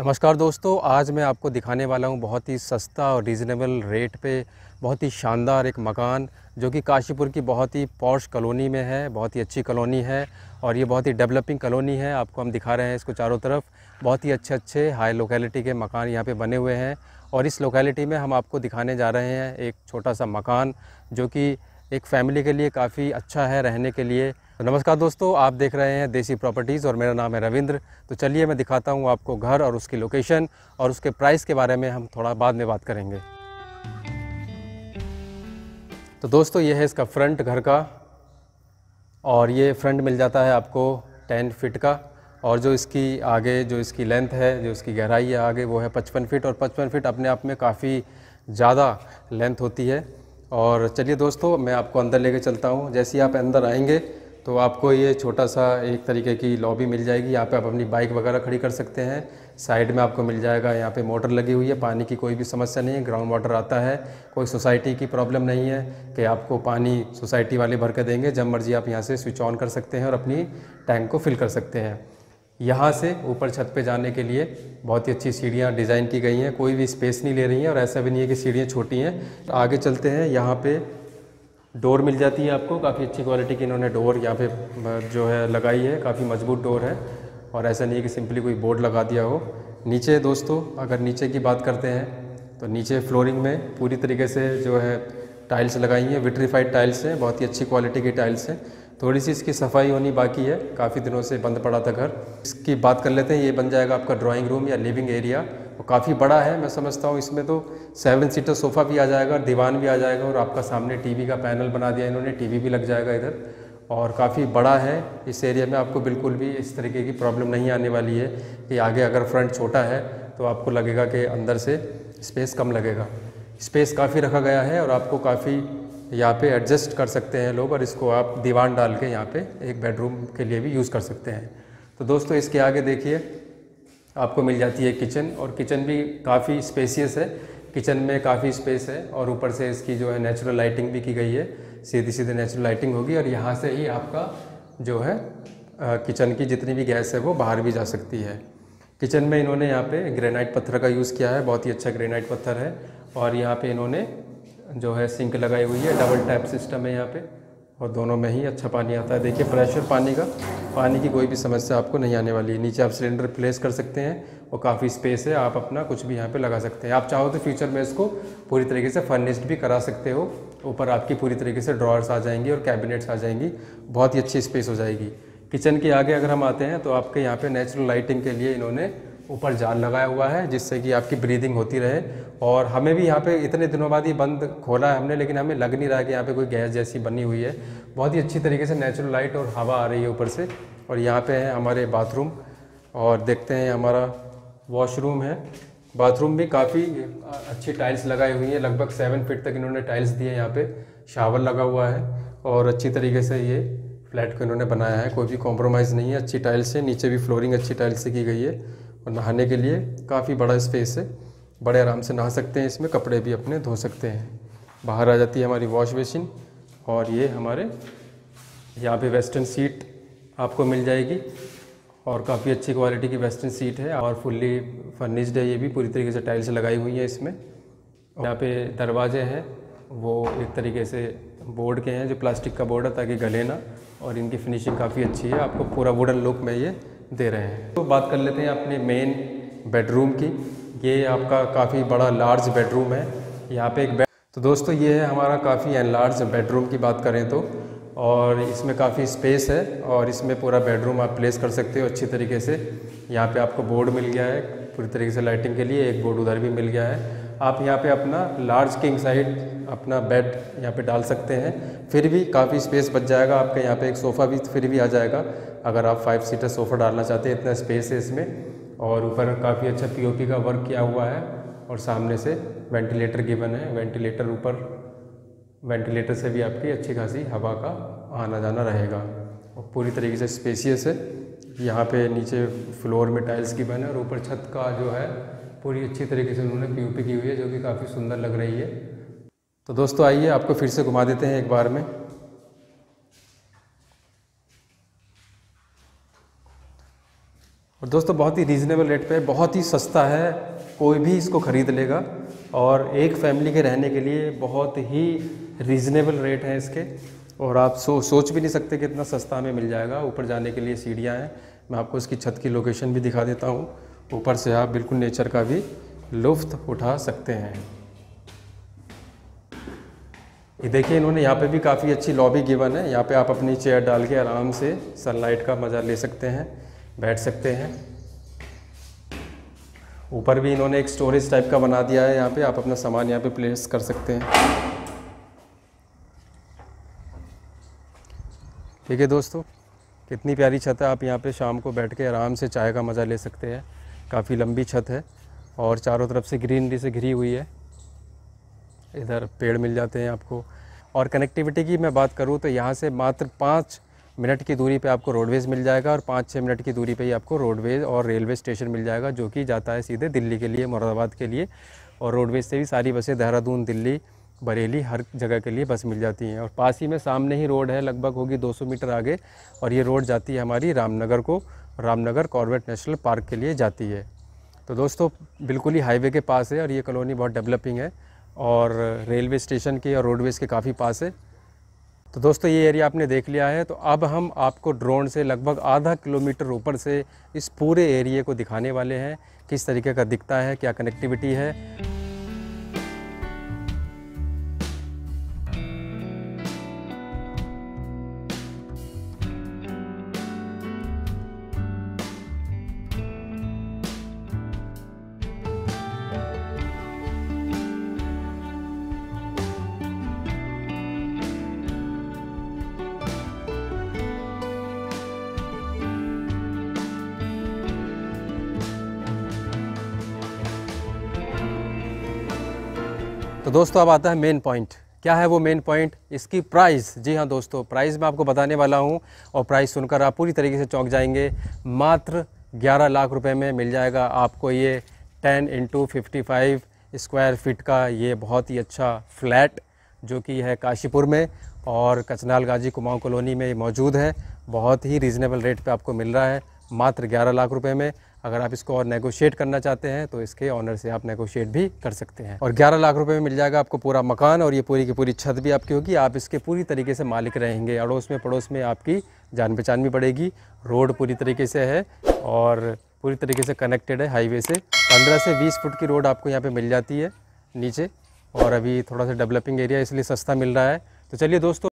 नमस्कार दोस्तों, आज मैं आपको दिखाने वाला हूं बहुत ही सस्ता और रीज़नेबल रेट पे बहुत ही शानदार एक मकान जो कि काशीपुर की बहुत ही पॉश कॉलोनी में है। बहुत ही अच्छी कॉलोनी है और ये बहुत ही डेवलपिंग कॉलोनी है। आपको हम दिखा रहे हैं इसको चारों तरफ। बहुत ही अच्छे हाई लोकेलिटी के मकान यहाँ पे बने हुए हैं और इस लोकेलिटी में हम आपको दिखाने जा रहे हैं एक छोटा सा मकान जो कि एक फ़ैमिली के लिए काफ़ी अच्छा है रहने के लिए। तो नमस्कार दोस्तों, आप देख रहे हैं देसी प्रॉपर्टीज़ और मेरा नाम है रविंद्र। तो चलिए मैं दिखाता हूं आपको घर और उसकी लोकेशन और उसके प्राइस के बारे में हम थोड़ा बाद में बात करेंगे। तो दोस्तों ये है इसका फ्रंट घर का और ये फ्रंट मिल जाता है आपको 10 फीट का और जो इसकी आगे जो इसकी लेंथ है, जो इसकी गहराई है आगे वो है 55 फीट और 55 फीट अपने आप में काफ़ी ज़्यादा लेंथ होती है। और चलिए दोस्तों मैं आपको अंदर लेके चलता हूँ। जैसे ही आप अंदर आएंगे तो आपको ये छोटा सा एक तरीके की लॉबी मिल जाएगी। यहाँ पे आप अपनी बाइक वगैरह खड़ी कर सकते हैं। साइड में आपको मिल जाएगा, यहाँ पे मोटर लगी हुई है, पानी की कोई भी समस्या नहीं है, ग्राउंड वाटर आता है। कोई सोसाइटी की प्रॉब्लम नहीं है कि आपको पानी सोसाइटी वाले भर के देंगे। जब मर्जी आप यहाँ से स्विच ऑन कर सकते हैं और अपनी टैंक को फिल कर सकते हैं। यहाँ से ऊपर छत पे जाने के लिए बहुत ही अच्छी सीढ़ियाँ डिज़ाइन की गई हैं, कोई भी स्पेस नहीं ले रही हैं और ऐसा भी नहीं है कि सीढ़ियाँ छोटी हैं। आगे चलते हैं, यहाँ पे डोर मिल जाती है आपको, काफ़ी अच्छी क्वालिटी की इन्होंने डोर यहाँ पे जो है लगाई है, काफ़ी मजबूत डोर है और ऐसा नहीं है कि सिंपली कोई बोर्ड लगा दिया हो। नीचे दोस्तों अगर नीचे की बात करते हैं तो नीचे फ्लोरिंग में पूरी तरीके से जो है टाइल्स लगाई हैं, विट्रीफाइड टाइल्स हैं, बहुत ही अच्छी क्वालिटी की टाइल्स हैं। थोड़ी सी इसकी सफाई होनी बाकी है, काफ़ी दिनों से बंद पड़ा था घर। इसकी बात कर लेते हैं, ये बन जाएगा आपका ड्राइंग रूम या लिविंग एरिया और काफ़ी बड़ा है। मैं समझता हूँ इसमें तो 7 सीटर सोफ़ा भी आ जाएगा, दीवान भी आ जाएगा और आपका सामने टीवी का पैनल बना दिया इन्होंने, टीवी भी लग जाएगा इधर और काफ़ी बड़ा है। इस एरिया में आपको बिल्कुल भी इस तरीके की प्रॉब्लम नहीं आने वाली है कि आगे अगर फ्रंट छोटा है तो आपको लगेगा कि अंदर से स्पेस कम लगेगा। स्पेस काफ़ी रखा गया है और आपको काफ़ी यहाँ पे एडजस्ट कर सकते हैं लोग और इसको आप दीवान डाल के यहाँ पे एक बेडरूम के लिए भी यूज़ कर सकते हैं। तो दोस्तों इसके आगे देखिए आपको मिल जाती है किचन और किचन भी काफ़ी स्पेसियस है। किचन में काफ़ी स्पेस है और ऊपर से इसकी जो है नेचुरल लाइटिंग भी की गई है, सीधी सीधी नेचुरल लाइटिंग होगी और यहाँ से ही आपका जो है किचन की जितनी भी गैस है वो बाहर भी जा सकती है। किचन में इन्होंने यहाँ पे ग्रेनाइट पत्थर का यूज़ किया है, बहुत ही अच्छा ग्रेनाइट पत्थर है और यहाँ पे इन्होंने जो है सिंक लगाई हुई है, डबल टैप सिस्टम है यहाँ पे और दोनों में ही अच्छा पानी आता है। देखिए प्रेशर पानी की कोई भी समस्या आपको नहीं आने वाली है। नीचे आप सिलेंडर प्लेस कर सकते हैं और काफ़ी स्पेस है, आप अपना कुछ भी यहाँ पे लगा सकते हैं। आप चाहो तो फ्यूचर में इसको पूरी तरीके से फर्निश्ड भी करा सकते हो। ऊपर आपकी पूरी तरीके से ड्रॉर्स आ जाएंगी और कैबिनेट्स आ जाएंगी, बहुत ही अच्छी स्पेस हो जाएगी। किचन के आगे अगर हम आते हैं तो आपके यहाँ पे नेचुरल लाइटिंग के लिए इन्होंने ऊपर जाल लगाया हुआ है जिससे कि आपकी ब्रीदिंग होती रहे। और हमें भी यहाँ पे इतने दिनों बाद ही बंद खोला है हमने, लेकिन हमें लग नहीं रहा कि यहाँ पे कोई गैस जैसी बनी हुई है। बहुत ही अच्छी तरीके से नेचुरल लाइट और हवा आ रही है ऊपर से। और यहाँ पे है हमारे बाथरूम और देखते हैं हमारा वॉशरूम है। बाथरूम भी काफ़ी अच्छी टाइल्स लगाई हुई है, लगभग 7 फीट तक इन्होंने टाइल्स दिए। यहाँ पे शावर लगा हुआ है और अच्छी तरीके से ये फ्लैट को इन्होंने बनाया है, कोई भी कॉम्प्रोमाइज़ नहीं है, अच्छी टाइल्स है। नीचे भी फ्लोरिंग अच्छी टाइल्स से की गई है और नहाने के लिए काफ़ी बड़ा स्पेस है, बड़े आराम से नहा सकते हैं इसमें, कपड़े भी अपने धो सकते हैं। बाहर आ जाती है हमारी वॉश बेसिन और ये हमारे यहाँ पे वेस्टर्न सीट आपको मिल जाएगी और काफ़ी अच्छी क्वालिटी की वेस्टर्न सीट है और फुल्ली फर्निश्ड है। ये भी पूरी तरीके से टाइल्स लगाई हुई है इसमें। यहाँ पे दरवाजे हैं वो एक तरीके से बोर्ड के हैं, जो प्लास्टिक का बोर्ड है ताकि गले ना, और इनकी फिनिशिंग काफ़ी अच्छी है, आपको पूरा वुडन लुक में ये दे रहे हैं। तो बात कर लेते हैं अपने मेन बेडरूम की। ये आपका काफ़ी बड़ा लार्ज बेडरूम है। यहाँ पे एक तो दोस्तों ये है हमारा काफ़ी एनलार्ज बेडरूम की बात करें तो, और इसमें काफ़ी स्पेस है और इसमें पूरा बेडरूम आप प्लेस कर सकते हो अच्छी तरीके से। यहाँ पे आपको बोर्ड मिल गया है पूरी तरीके से लाइटिंग के लिए, एक बोर्ड उधर भी मिल गया है। आप यहाँ पे अपना लार्ज किंग साइड अपना बेड यहाँ पे डाल सकते हैं, फिर भी काफ़ी स्पेस बच जाएगा आपके। यहाँ पे एक सोफ़ा भी फिर भी आ जाएगा अगर आप 5 सीटर सोफ़ा डालना चाहते हैं, इतना स्पेस है इसमें। और ऊपर काफ़ी अच्छा पीओपी का वर्क किया हुआ है और सामने से वेंटिलेटर गिवन है। वेंटिलेटर ऊपर, वेंटिलेटर से भी आपकी अच्छी खासी हवा का आना जाना रहेगा और पूरी तरीके से स्पेसियस है। यहाँ पे नीचे फ्लोर में टाइल्स गिवन है और ऊपर छत का जो है पूरी अच्छी तरीके से उन्होंने पीओपी की हुई है, जो कि काफ़ी सुंदर लग रही है। तो दोस्तों आइए आपको फिर से घुमा देते हैं एक बार में। और दोस्तों बहुत ही रीज़नेबल रेट पे, बहुत ही सस्ता है, कोई भी इसको ख़रीद लेगा। और एक फैमिली के रहने के लिए बहुत ही रीज़नेबल रेट है इसके। और आप सोच भी नहीं सकते कि इतना सस्ता हमें मिल जाएगा। ऊपर जाने के लिए सीढ़ियाँ हैं, मैं आपको इसकी छत की लोकेशन भी दिखा देता हूँ। ऊपर से आप बिल्कुल नेचर का भी लुत्फ़ उठा सकते हैं। ये देखिए, इन्होंने यहाँ पे भी काफ़ी अच्छी लॉबी गिवन है। यहाँ पे आप अपनी चेयर डाल के आराम से सनलाइट का मज़ा ले सकते हैं, बैठ सकते हैं। ऊपर भी इन्होंने एक स्टोरेज टाइप का बना दिया है, यहाँ पे आप अपना सामान यहाँ पे प्लेस कर सकते हैं। ठीक है दोस्तों, कितनी प्यारी छत है। आप यहाँ पे शाम को बैठ के आराम से चाय का मज़ा ले सकते हैं। काफ़ी लंबी छत है और चारों तरफ से ग्रीनरी से घिरी हुई है। इधर पेड़ मिल जाते हैं आपको। और कनेक्टिविटी की मैं बात करूँ तो यहाँ से मात्र 5 मिनट की दूरी पे आपको रोडवेज़ मिल जाएगा, और 5-6 मिनट की दूरी पे ही आपको रोडवेज़ और रेलवे स्टेशन मिल जाएगा, जो कि जाता है सीधे दिल्ली के लिए, मुरादाबाद के लिए। और रोडवेज़ से भी सारी बसें देहरादून, दिल्ली, बरेली, हर जगह के लिए बस मिल जाती हैं। और पास ही में सामने ही रोड है, लगभग होगी 200 मीटर आगे, और ये रोड जाती है हमारी रामनगर को, रामनगर कॉर्बेट नेशनल पार्क के लिए जाती है। तो दोस्तों बिल्कुल ही हाईवे के पास है, और ये कॉलोनी बहुत डेवलपिंग है और रेलवे स्टेशन के और रोडवेज़ के काफ़ी पास है। तो दोस्तों ये एरिया आपने देख लिया है। तो अब हम आपको ड्रोन से लगभग आधा किलोमीटर ऊपर से इस पूरे एरिया को दिखाने वाले हैं, किस तरीके का दिखता है, क्या कनेक्टिविटी है। तो दोस्तों अब आता है मेन पॉइंट। क्या है वो मेन पॉइंट? इसकी प्राइस। जी हाँ दोस्तों, प्राइस मैं आपको बताने वाला हूँ, और प्राइस सुनकर आप पूरी तरीके से चौंक जाएंगे। मात्र 11 लाख रुपए में मिल जाएगा आपको ये 10x55 स्क्वायर फीट का ये बहुत ही अच्छा फ्लैट, जो कि है काशीपुर में और कचनाल गाजी कुमाऊं कॉलोनी में मौजूद है। बहुत ही रीज़नेबल रेट पे आपको मिल रहा है, मात्र 11 लाख रुपए में। अगर आप इसको और नेगोशिएट करना चाहते हैं तो इसके ऑनर से आप नेगोशिएट भी कर सकते हैं। और 11 लाख रुपए में मिल जाएगा आपको पूरा मकान, और ये पूरी की पूरी छत भी आपकी होगी। आप इसके पूरी तरीके से मालिक रहेंगे। अड़ोस में पड़ोस में आपकी जान पहचान भी बढ़ेगी। रोड पूरी तरीके से है और पूरी तरीके से कनेक्टेड है हाईवे से। 15 से 20 फुट की रोड आपको यहाँ पर मिल जाती है नीचे, और अभी थोड़ा सा डेवलपिंग एरिया इसलिए सस्ता मिल रहा है। तो चलिए दोस्तों,